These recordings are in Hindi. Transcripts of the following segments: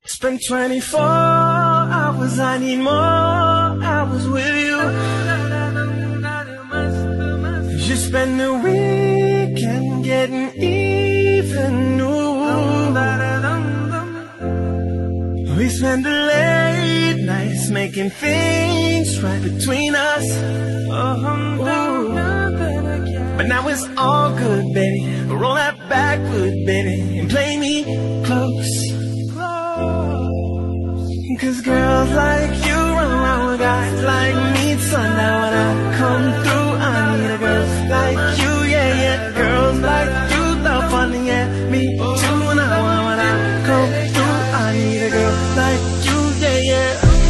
Spent 24 hours, I need more hours with you. You spend the weekend getting even new. We spend the late nights making things right between us. But now it's all good, baby. Roll that backwood, baby, and play me close. Cause girls like you run around with guys like me, son. Now when I come through, I need a girl like you, yeah, yeah. Girls like you love fun, yeah, me too. Now when I come through, I need a girl like you, yeah, yeah.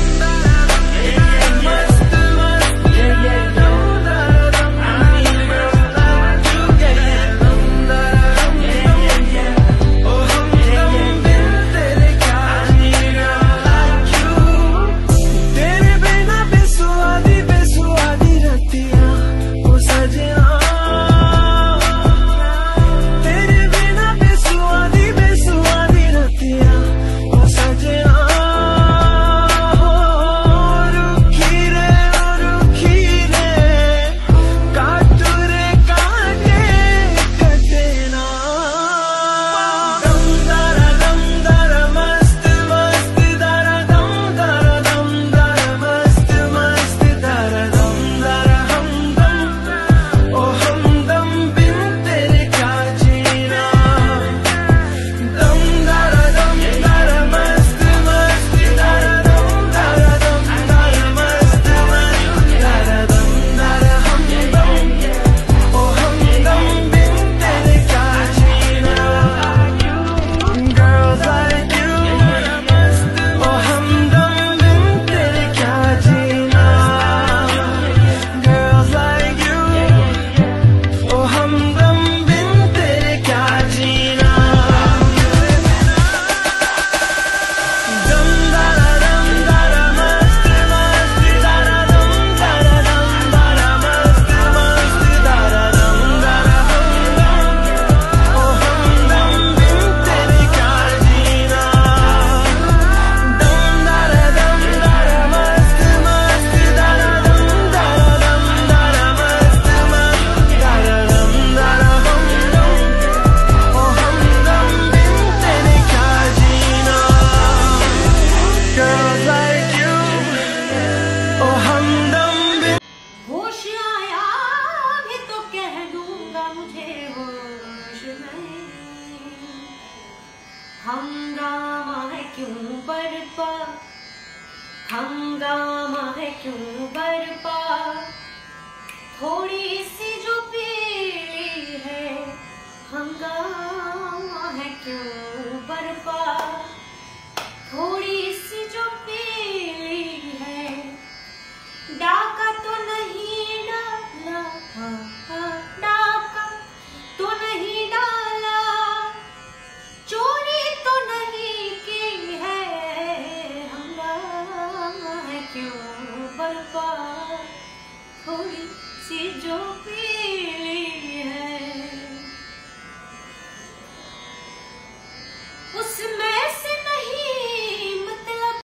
हंगामा है क्यों बरपा, हंगामा है क्यों बरपा, थोड़ी सी जो पीली है, हंगामा है क्यों बरपा, थोड़ी सी जो पीली है, डाका तो नहीं डाला, डाका तो नहीं डाला, चोरी तो नहीं की है, हंगामा है क्यों बरपा, थोड़ी सी जो पीली है।